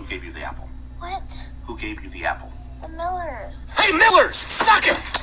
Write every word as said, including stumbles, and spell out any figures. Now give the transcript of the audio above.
gave you the apple? What? Who gave you the apple? The Millers. Hey, Millers! Suck it!